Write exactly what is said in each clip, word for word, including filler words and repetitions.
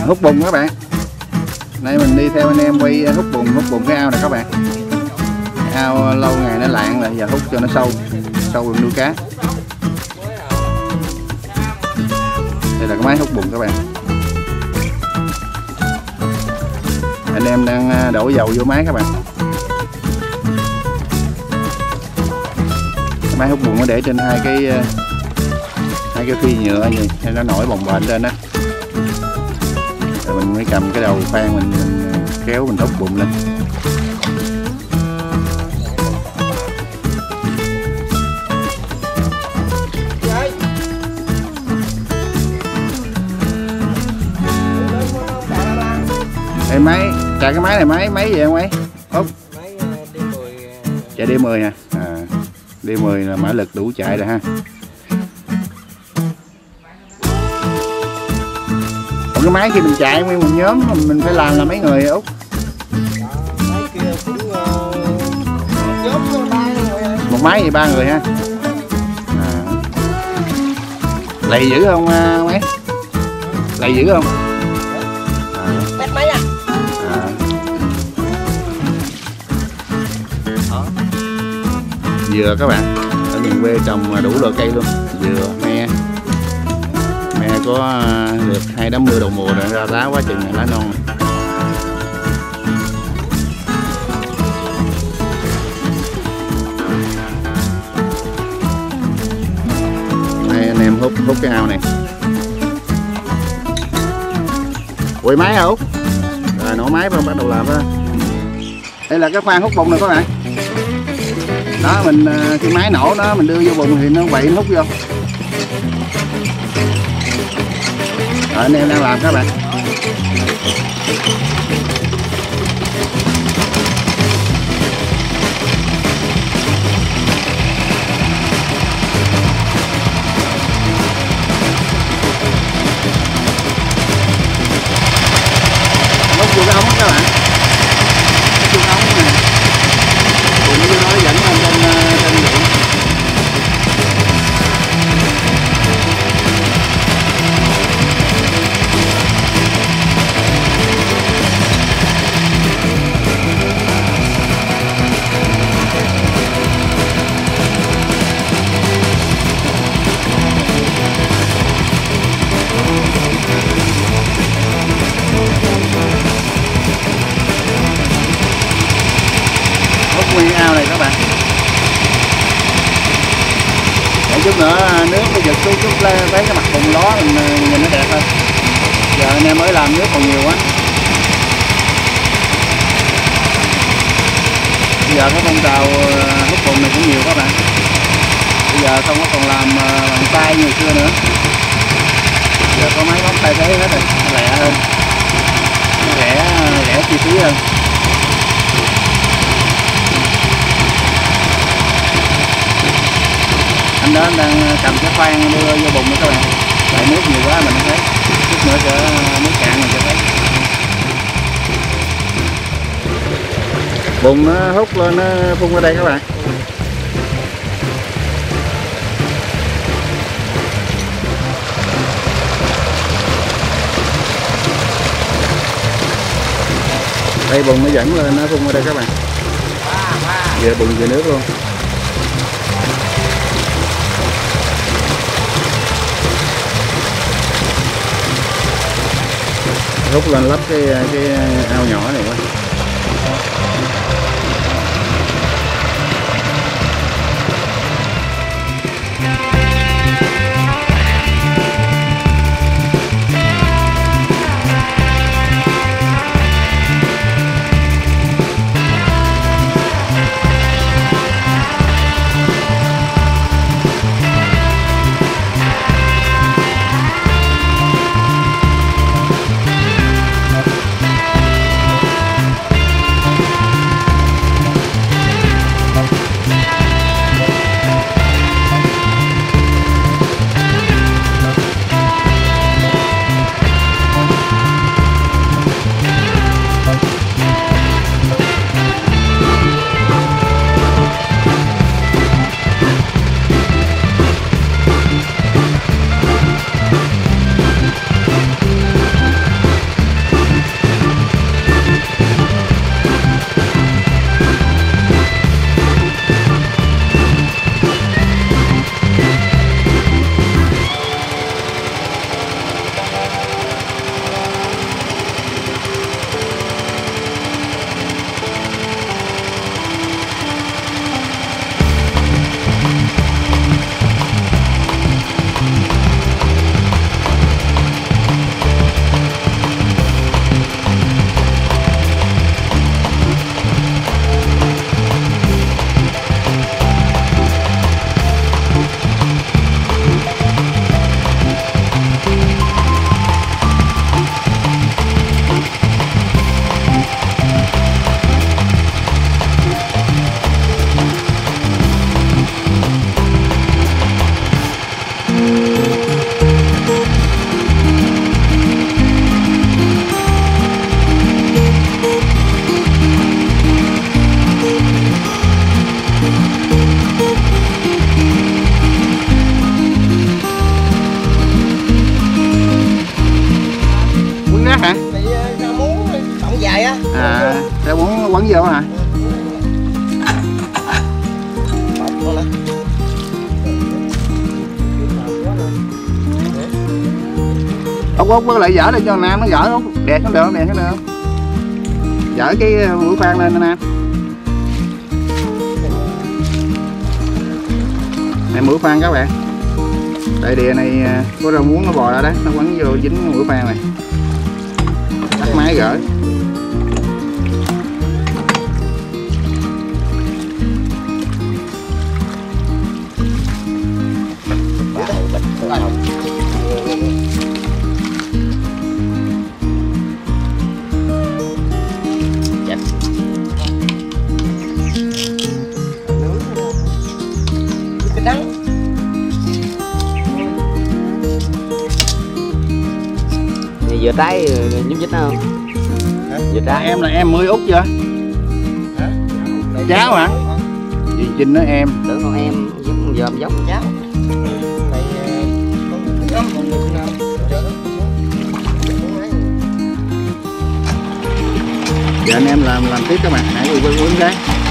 hút bùn các bạn. Nay mình đi theo anh em quay hút bùn, hút bùn cái ao này các bạn. Cái ao lâu ngày nó lạng rồi, giờ hút cho nó sâu, sâu được nuôi cá. Đây là cái máy hút bùn các bạn. Anh em đang đổ dầu vô máy các bạn. Cái máy hút bùn nó để trên hai cái hai cái phi nhựa gì,ให้nó nổi bồng bềnh lên đó. Rồi mình mới cầm cái đầu khoan mình, mình kéo mình hút bùn lên. Đây máy, chạy cái máy này máy máy gì không ấy? Úp. Máy D mười. Chạy D mười hả? À, D mười là mã lực đủ chạy rồi ha. Còn cái máy khi mình chạy nguyên một nhóm mình phải làm là mấy người Út? Máy kia cũng nhóm ba người. Một máy thì ba người ha. À. Lầy dữ không mấy? Lầy dữ không? Test máy à? À. Dừa các bạn, ở miền quê trồng đủ loại cây luôn, dừa, me. Me có được hai đám mưa đầu mùa rồi ra lá quá chừng lá non này. Đây anh em hút hút cái ao này. Quay máy hả Út? Rồi nổ máy bắt đầu làm đó. Đây là cái khoan hút bùn này các bạn. Đó mình khi máy nổ nó mình đưa vô bùn thì nó quậy nó hút vô. Rồi anh em đang làm các bạn. Hút vô cái ống các bạn. Hút vô cái ống này. Bùn nó vô đó dẫn lên trên trên điện. Nguyên ao này các bạn. Để chút nữa nước nó giật xuống chút lấy cái mặt bùn ló mình nhìn nó đẹp hơn. Giờ anh em mới làm nước còn nhiều quá. Bây giờ cái phong trào hút bùn này cũng nhiều các bạn. Bây giờ không có còn làm bằng tay như xưa nữa. Giờ có máy móc thay thế hết rồi, nó rẻ hơn, nó rẻ rẻ chi phí hơn. Anh đó anh đang cầm cái khoan đưa vô bùn nữa các bạn. Tại nước nhiều quá mình không thấy. Chút nữa sẽ nước cạn mình sẽ thấy. Bùn nó hút lên nó phun ra đây các bạn. Đây bùn nó dẫn lên nó phun ra đây các bạn. Vừa bùn vừa nước luôn. Hút lên lấp cái cái ao nhỏ này quá. Ốc Ốc với lại dở lên cho Nam nó gỡ Ốc đè xuống được, đè xuống được. Dở cái mũi khoan lên Nam. Này mũi khoan các bạn. Tại đìa này có rau muống nó bò ra đó, nó quấn vô dính mũi khoan này. Tắt máy gỡ. Vừa trái nhúc nhích không? Vừa trái em là em mới út chưa? Hả? Cháu hả? Dì Trinh nói em. Tưởng con em giống dòm giống cháu. Này con giống con được nào? Giờ anh em làm làm tiếp các bạn, nãy vừa quên cái.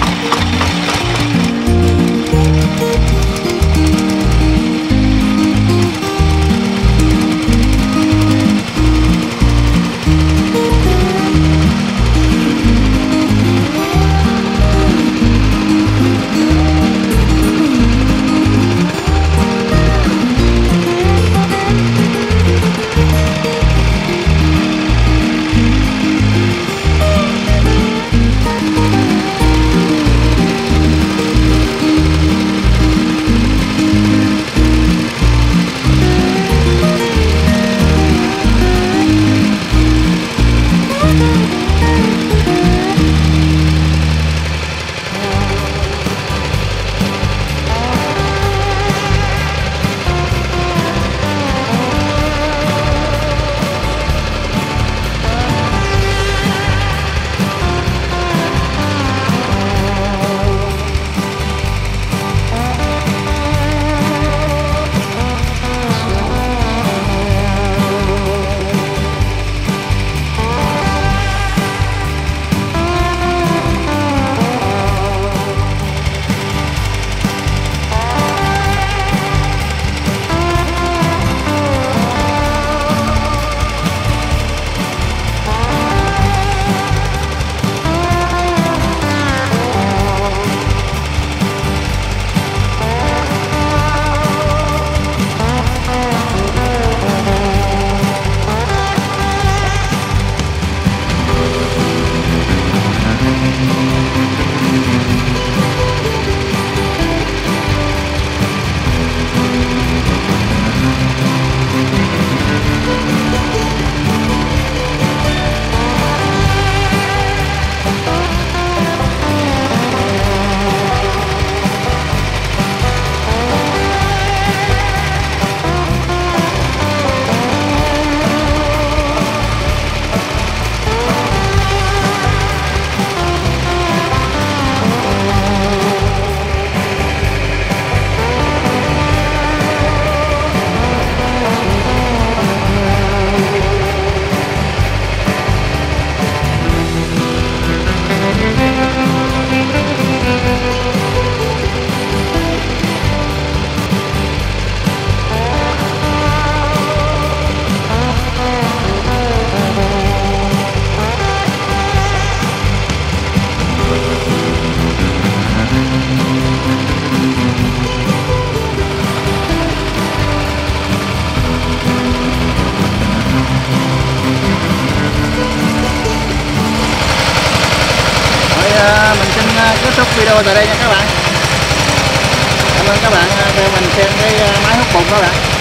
Kết thúc video tại đây nha các bạn. Cảm ơn các bạn theo mình xem cái máy hút bùn các bạn.